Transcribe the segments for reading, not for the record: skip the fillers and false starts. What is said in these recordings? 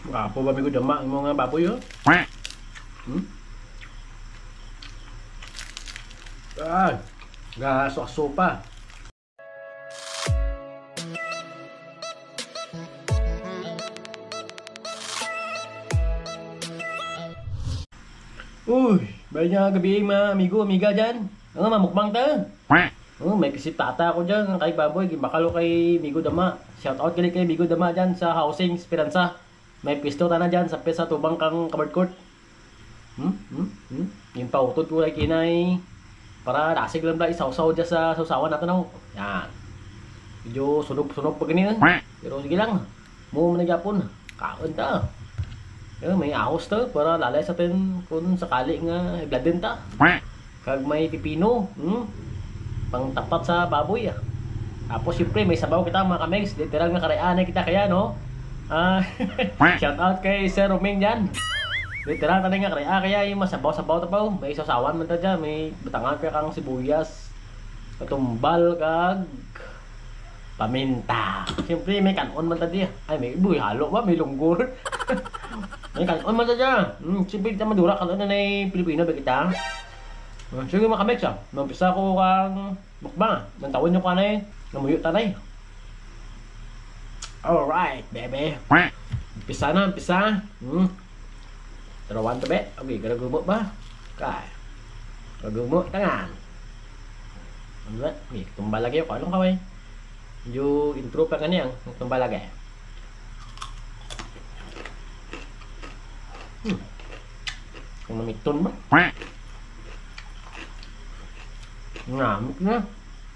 Apa ba migo dama mo nga baboy yo? Hmm? Ah, ga sopa. Uy, banyak gabi mga amigo, amiga dyan. Ano, mamukbang ta? May kasi tata ko dyan, kay baboy, bakalo kay Migo Dama. Shout out kay Migo Dama dyan sa Housing Esperanza. May pisto ta na dyan sa pesa tubang kang covered court. Yung pautod ko kay kinay. Para nasig lang ba isaw-saw dyan sa sausawan natin ako. Yan. Medyo sunog-sunog pa ganyan. Pero sige lang. Mo managapon. Kaon ta. May ahos to para lalay sa atin kung sakali nga ibladin ta. Kag may pipino. Pang tapat sa baboy ah. Tapos siyempre may sabaw kita mga kamegs. Literal nga karayaan kita kaya no. Shout out kay Sir Roming dyan. Literal tanay nga karaya kaya yung masabaw-sabaw tapaw. May sasawan man ta dyan. May batangan kaya kang sibuyas. Katumbal kag paminta. Siyempre may kanon man ta diya. Ay may iboy halo ba? May lunggur. May kanon man ta dyan. Siyempre kita madura kanon na Pilipino ba kita? Sige mga kamegs ah. Mampisa ko kang mukbang ah. Nantawin nyo ka na eh. Namuyo tanay. Alright, bebe. Pisa na, pisa. Tarawan to be. Okay, karagumot ba? Kaya. Karagumot, tangan. Ano ba? Okay, tumbal lagi ako. Anong kaway? Medyo intro pa kaniyang. Tumbal lagi. Kung namiton ba? Ngamit na.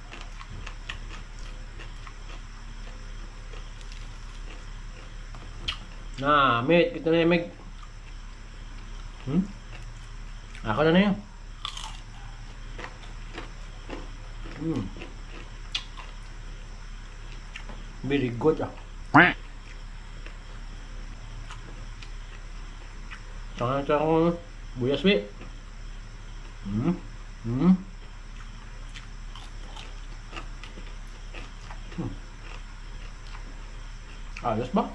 Ngamit. Ito na yung meg. Ako na yun. Very good ah. Saka buyas we. Ayos ba?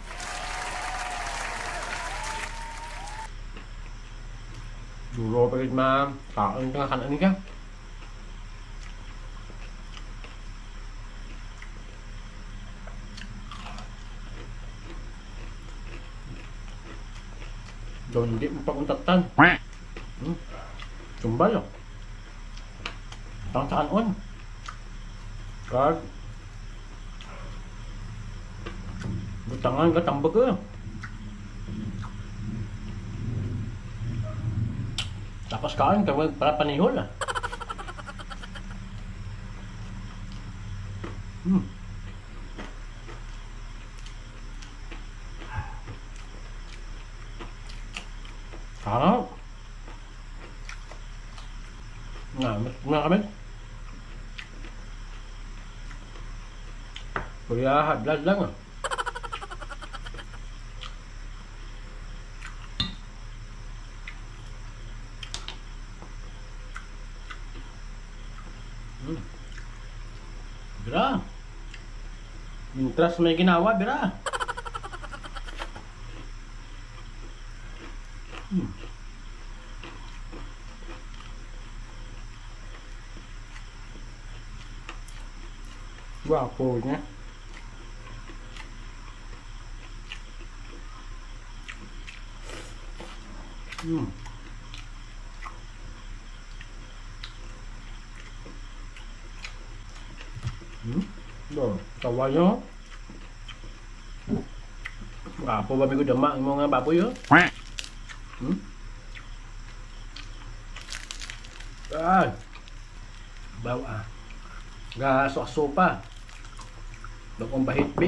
Duro pa rin kain ka, kanan ka. Doon hindi mo pa kuntatan. Tumbal oh. Tang sa kanon. Kag butangan ka tambag ka. Tapos kain ka para panihol ah. Sarap. Ngamit na kami. Kuya hadlad lang ah. Bira. Mintras may ginawa, bira. Gwapo niya. Tawa nyo. Gwapo ba migo dama mo nga baboy yo? Bawa. Ga sopa. Dokong bahit bi.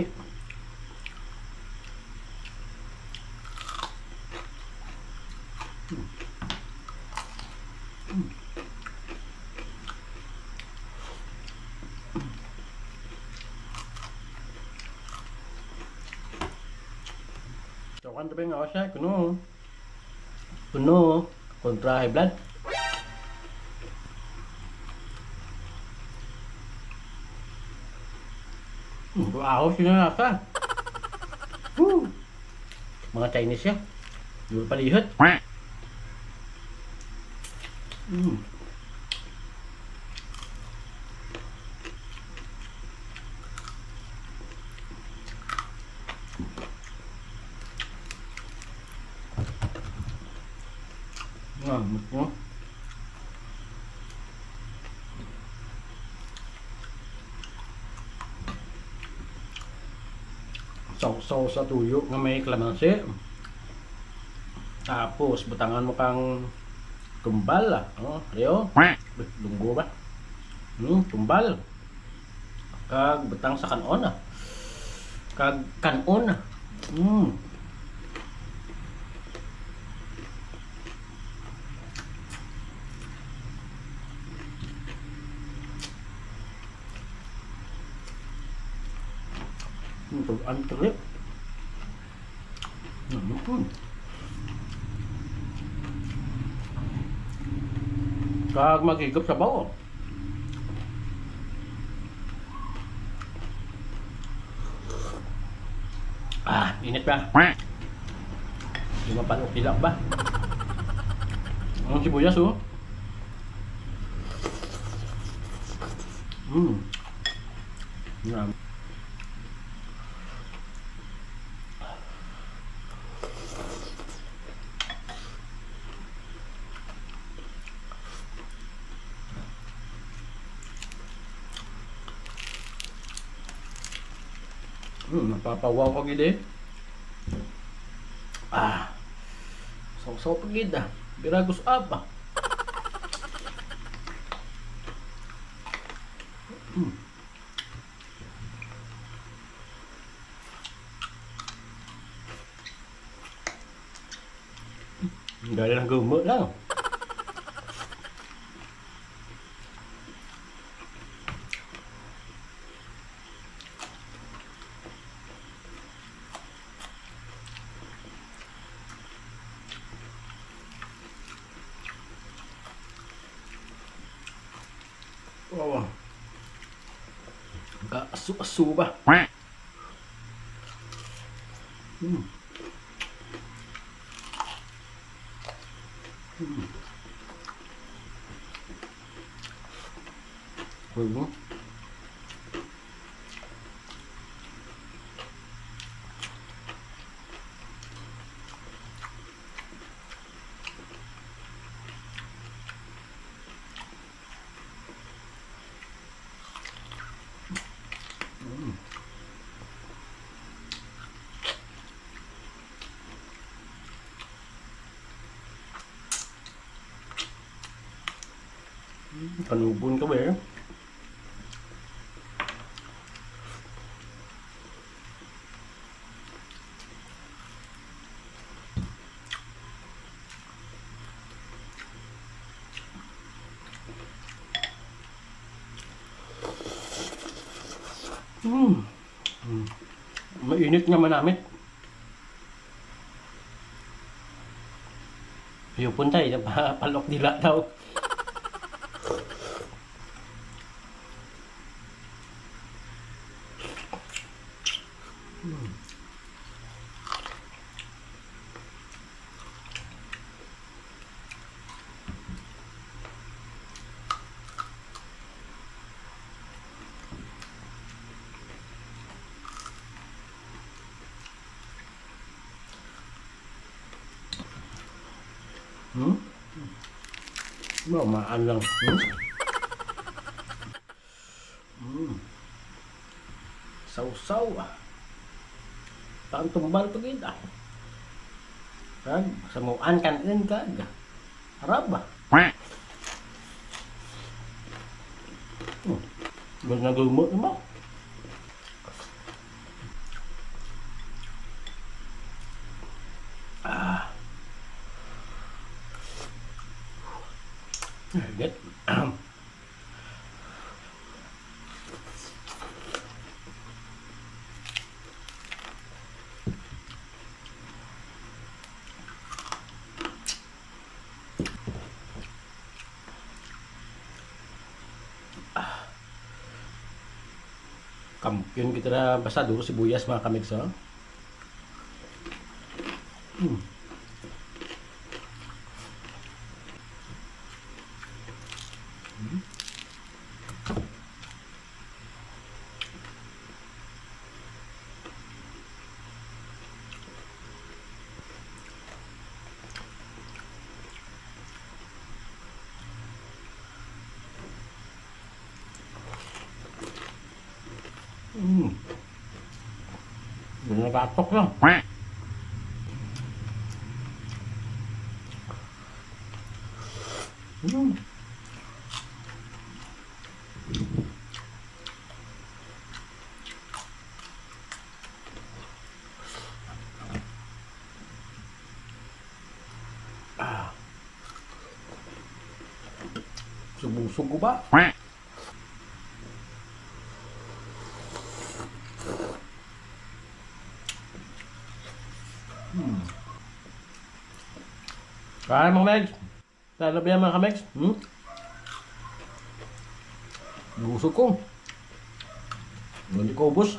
Cawan tapi nggak usah kuno. Kuno kontra high blood. Wow, sino nasa? Mga Chinese ya. Dulu palihit. Betul. Sausaw sa tuyo nga may kalamansi. Tapos butangan mo kang tumbal lah. Oh, ayo. Lunggo ba? Tumbal. Kag butang sa kanon ah. Kag kanon ah. Ang trip. Kag maghigop sa bawo. Init ba? Di mapalok dilak ba? Ang sibuyas oh. Ngam. Napapawaw ko gid eh. Sausaw pa gid ah. Biragos apa. Gaya lang gumot lang. Wow. Asu-asu ba? Bueno. Kanubon ka ba eh? Mainit nga manamit. Yung puntay, palok dila daw. Mamaan lang. Sausaw ah. Taang tumbal pa gid ah. Kag samuan kanin kag. Harap ba? Ba't nagumot mo? Get. Kampiyon kita na basta duro sibuyas mga kamigso. Hmm. Nagatok lang. Subo-subo ba? Kaya mga Megs. Lalo ba yan mga Megs? Busog ko. Hindi ko ubos.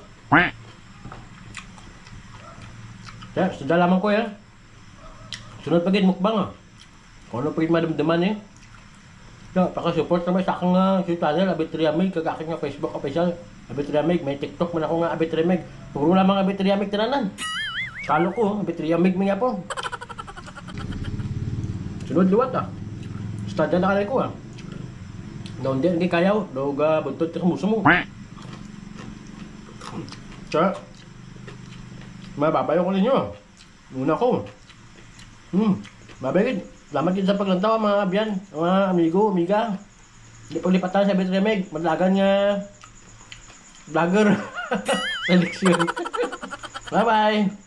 Kaya, sadalaman ko yan. Sunod pagin mukbang ah. Kung ano pagin madamdaman eh. Kaya, pakasupport naman sa akong channel, Abitriamig, kagaking nga Facebook official. Abitriamig, may TikTok man ako nga Abitriamig. Puro lamang Abitriamig tinanan. Kalo ko, Abitriamig may nga po. Sunod luwat ah. Stadya na kanay ko ah. Noon din, hindi kayaw. Doga, buntot ka muso mo. Kaya, mababayo ko ninyo ah. Muna ko. Mabayin. Salamat din sa paglantaw mga abyan, mga amigo, amiga. Hindi paglipatan sa Abitriamig. Madlagan nga vlogger. Seleksyon. Bye-bye.